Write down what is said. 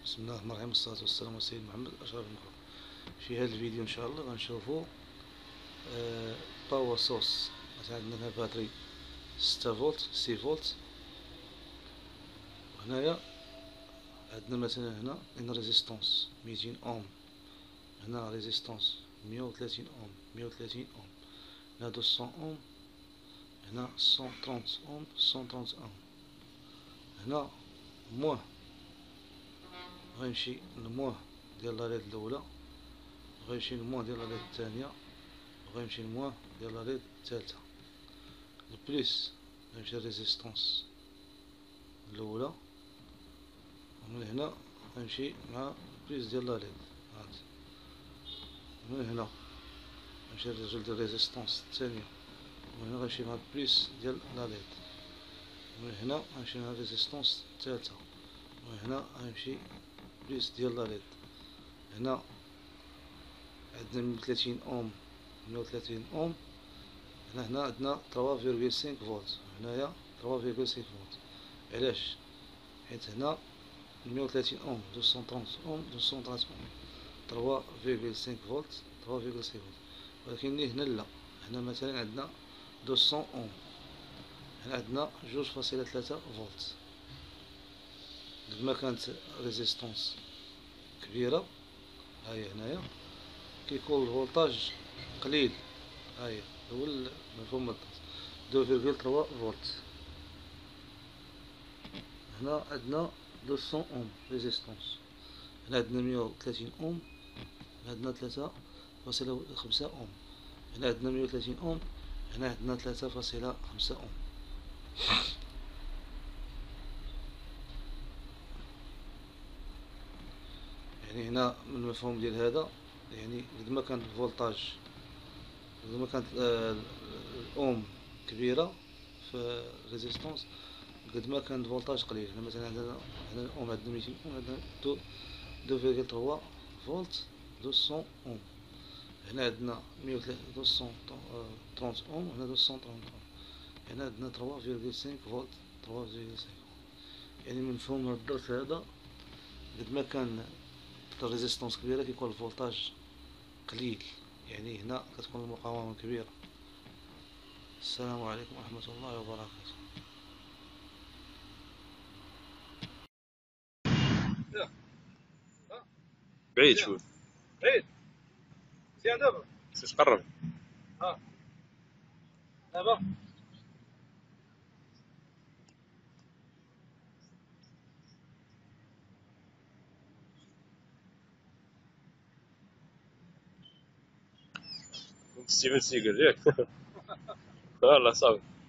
بسم الله الرحمن الرحيم، والصلاة والسلام على سيدنا محمد أشرف المخلوقين. في هذا الفيديو إن شاء الله غنشوفو باور سورس. مثلا عندنا هنا باتري 6 فولت 6 فولت، وهنايا عندنا مثلا هنا ان ريزيستونس 200 اوم، هنا ريزيستونس 130 اوم 130 اوم، هنا 200 اوم، هنا 130 اوم 130 اوم. هنا مواه غيمشي المواه ديال لاريد الأولى، وغيمشي المواه ديال لاريد الثانية، وغيمشي المواه ديال لاريد الثالثة. البليس غيمشي الريزيستونس الأولى، ومن هنا غيمشي مع البليس ديال لاريد. من هنا غيمشي الرجل ديال الريزيستونس الثانية، ومن هنا غيمشي مع البليس ديال لاريد. ومن هنا غيمشي مع الريزيستونس الثالثة، ومن هنا غيمشي البليس ديال لاريد. هنا عندنا 130 اوم 130 اوم. هنا عندنا 3.5 فولت، هنايا 3.5 فولت. علاش؟ حيت هنا 130 اوم 230 اوم 230 اوم 3.5 فولت 3.5 فولت. ولكن هنا لا، هنا مثلا عندنا 200 اوم، هنا عندنا 2.3 فولت. لما كانت ريزيستونس كبيرة، هاهي هنايا كيكون الفولتاج قليل. هاهي هو المفهوم الضغط 2.3 فولت. هنا عندنا 200 اوم ريزيستونس، هنا عندنا 130 اوم، هنا عندنا 3.5 اوم، هنا عندنا 130 اوم، هنا عندنا 3.5 اوم. يعني هنا من المفهوم ديال هذا، يعني قد ما كان الفولتاج، قد ما كانت الاوم كبيرة في ريزيستونس، قد ما كان الفولتاج قليل. هنا مثلا عندنا هنا الاوم عندنا 200 اوم، عندنا 2.3 فولت 200 اوم. هنا عندنا 230 اوم، وهنا 230 اوم. هنا عندنا 3.5 فولت 3.5. يعني من مفهوم الضغط هذا، قد ما كان الريزيستونس كبيرة كيكون الفولتاج قليل، يعني هنا كتكون المقاومة كبيرة. السلام عليكم ورحمة الله وبركاته. بعيد شوي. بعيد مزيان دابا. خصك تقرب. ها دابا ستيفن سيجل ياك. والله صافي.